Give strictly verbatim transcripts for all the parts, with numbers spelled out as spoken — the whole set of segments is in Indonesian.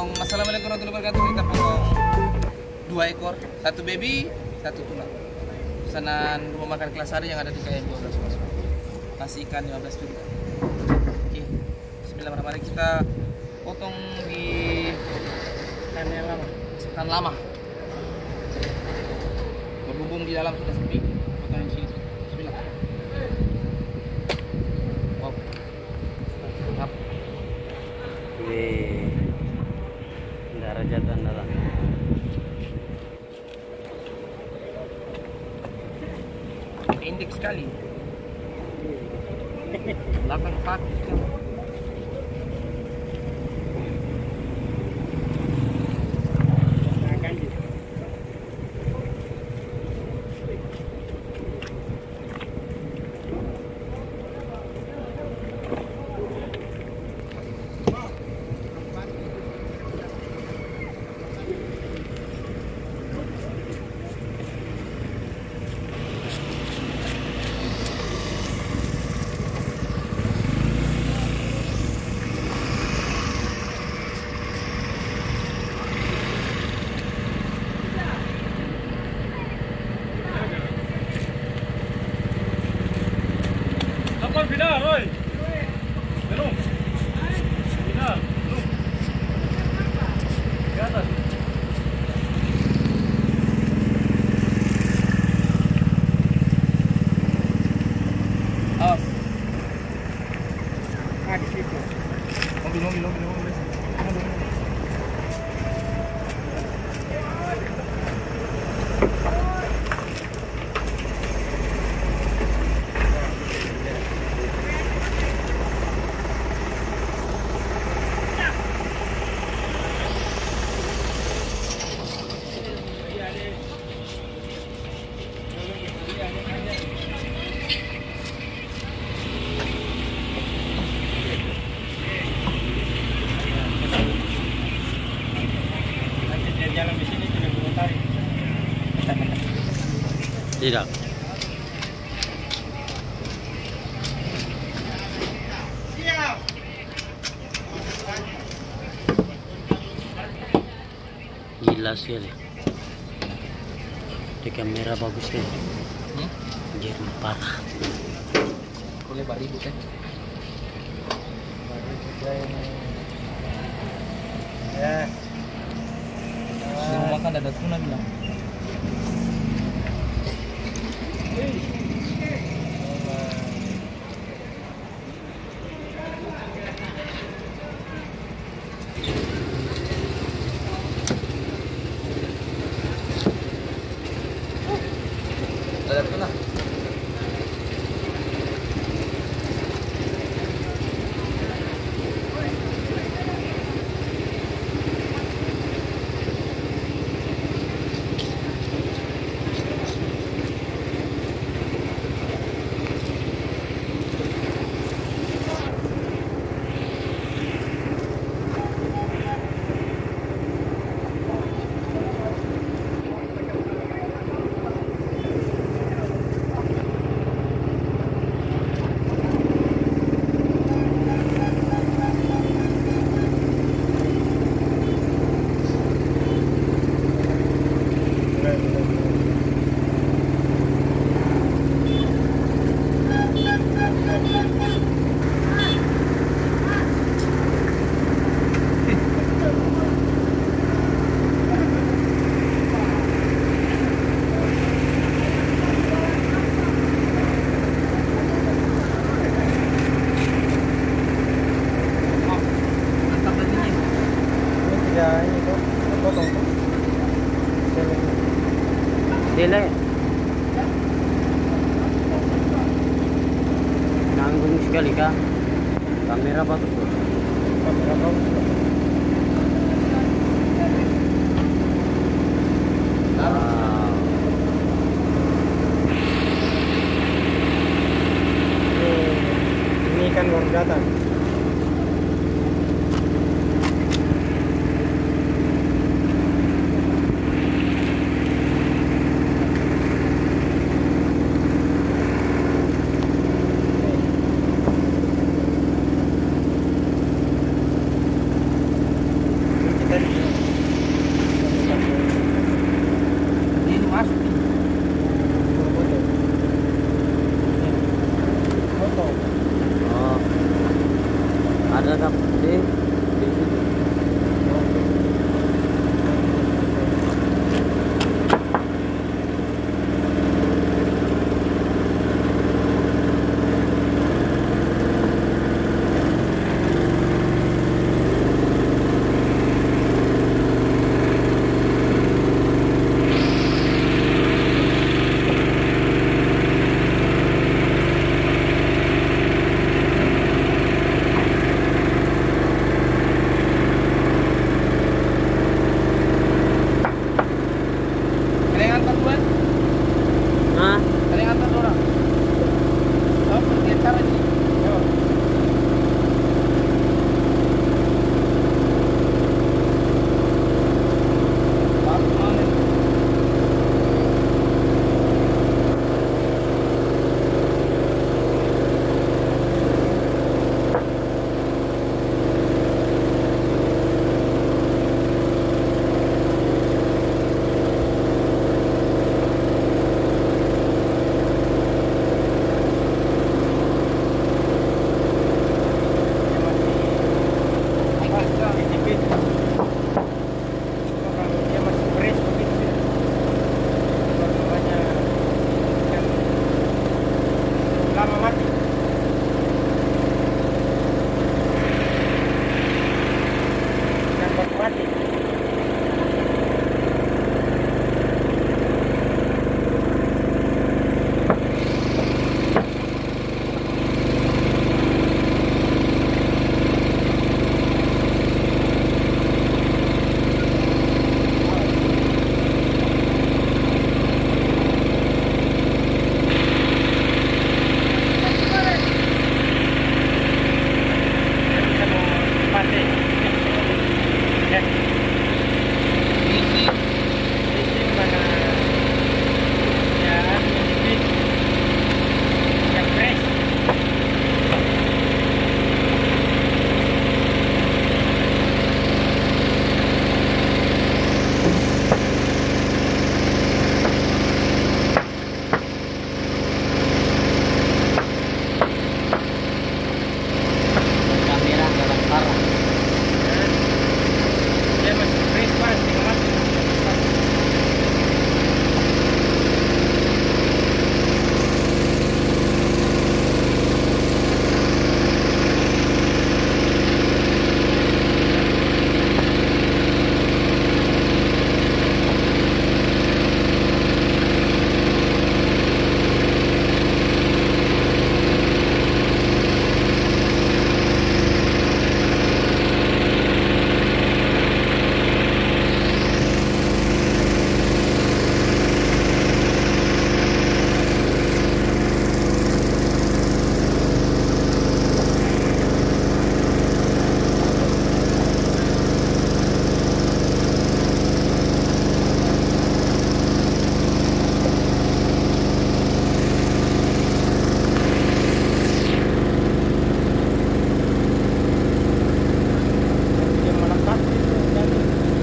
potong. Assalamualaikum warahmatullahi wabarakatuh. Kita potong dua ekor, satu baby, satu tuna. Pesanan rumah makan Kelasari yang ada di K M dua belas. Nasi ikan lima belas juta. Oke. Bismillahirrahmanirrahim. Kita potong di tan yang lama. Tan lama. Berhubung di dalam sudah sepi, potong yang sini. Bismillah. Wow. Mantap. Wih. Darah jatuh andalan. Pendek sekali. Belakang kaki. Final, oi. Belum. Final, belum. Di atas. Awas. Ah, di situ. Mobil, mobil, mobil, mobil. Jalan di sini tidak perlu tarik. Tidak. Gila sekali. Di kamera bagus deh. Hmm? Jernih parah. Boleh baribu teh. Baribu teh. Ya. Di rumah kan ada tuna bilang. Ada tuna. Dele. Nanggung sekali kah? Kamera bagus tuh. Kamera bagus. Wow. Ini kan baru datang. Masuk nih. Foto. Foto. Oh. Ada kap di di situ. Ada yang antar buat? Nah, Ada yang antar orang? Oh, pergi acara ini. Yo. Pak, mana? Dia masih fresh begitu ya. Namanya yang lama mati. Yang baru mati. Kita mau pantai. Ya. Ini mana ya sedikit yang fresh. kamera dalam parah. Dia masih fresh banget, tinggal mati. Dia melekat gitu jadi.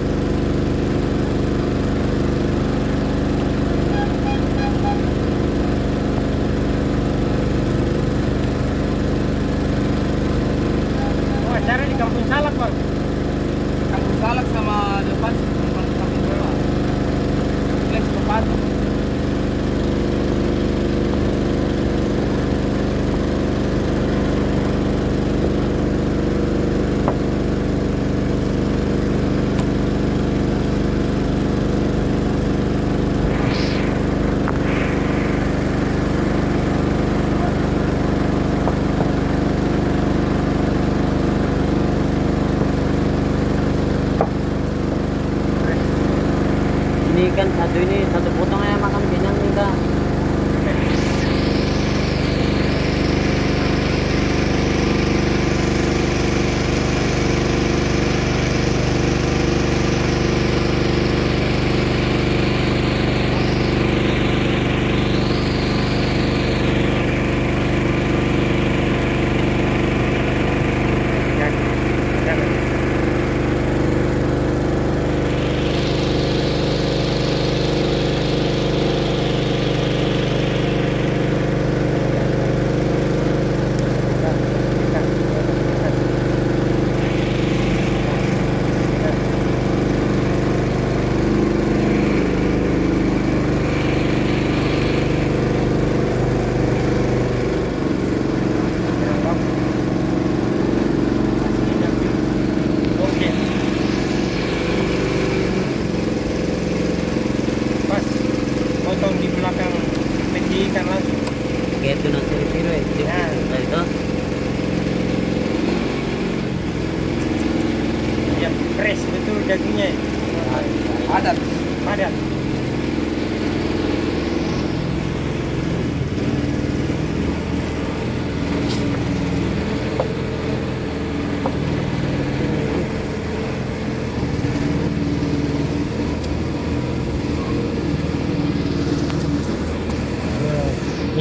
Oh, acara di Kampung Salak, Bang. Kampung Salak sama depan kampung samping bawah. Flex sepatu. Ini kan satu ini satu potong aja makan kenyang nih kak.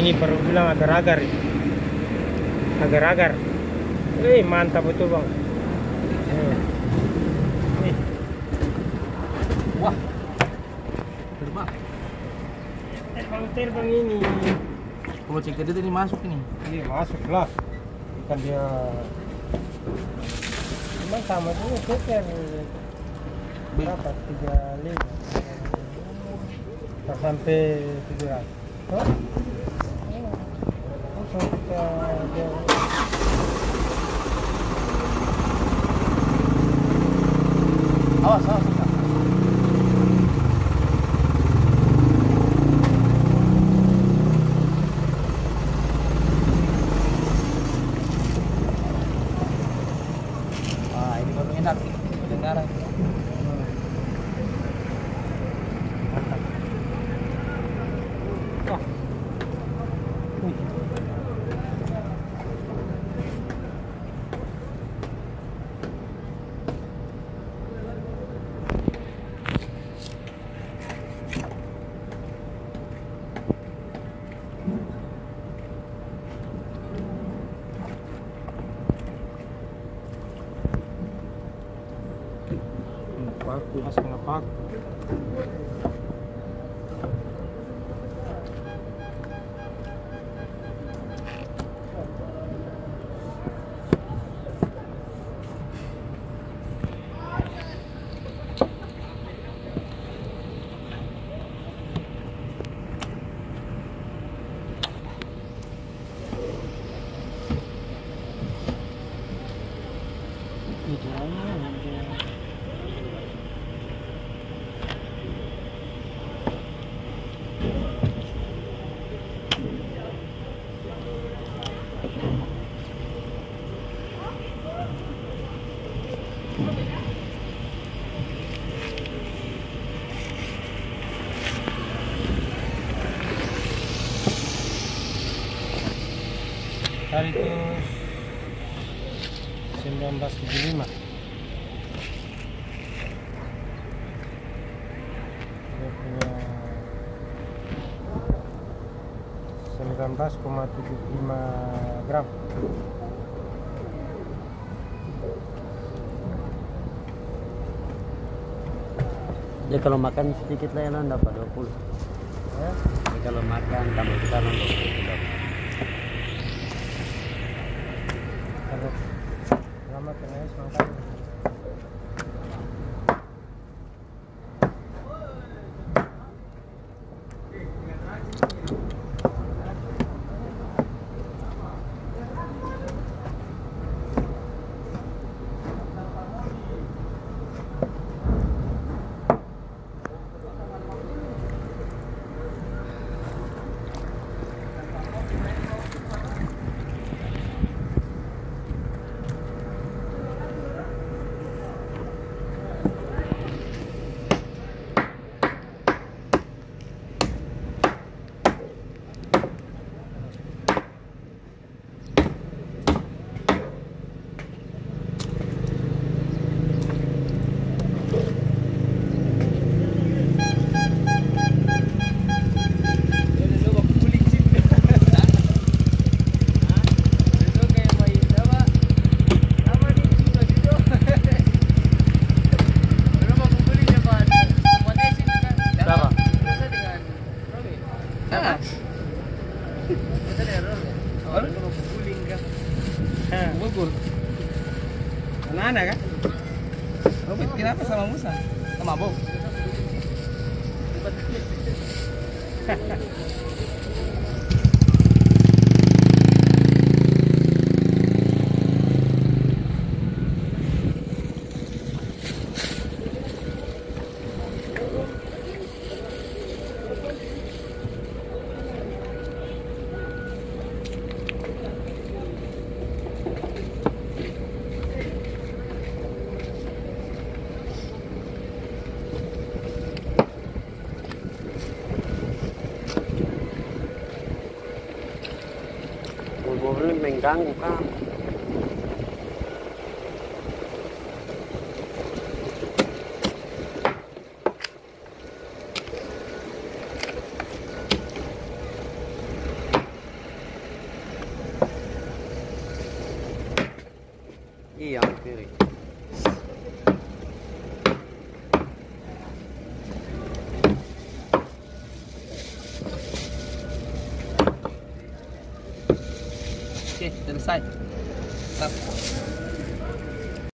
Ini baru bilang agar-agar ini. Agar-agar. Eh, mantap betul bang. Eh. Eh. Wah, terbang. Terbang terbang ini. Kalau cek tadi ini masuk ini. Iya masuklah. Bukan dia. Memang sama juga ceker. Berapa? Tiga lima. Tak sampai tiga. Oh. Langsung kita dia. Awas, awas, awas. Ah, ini baru enak kedengaran. Mantap. Wah. Wih. Paku, mas kena paku. Tadi itu seribu sembilan ratus tujuh puluh lima. Dia punya sembilan belas koma tujuh puluh lima gram. Dia kalau makan sedikit lah ya dapat dua puluh. Ya? Dia kalau makan tambah kita dua puluh. Terus lama kena makan. Anak-anak kan? Oh, bikin apa sama Musa? Sama Abang? Mobil mengganggu kan. Iya, ambil piring. Oke, selesai. Stop.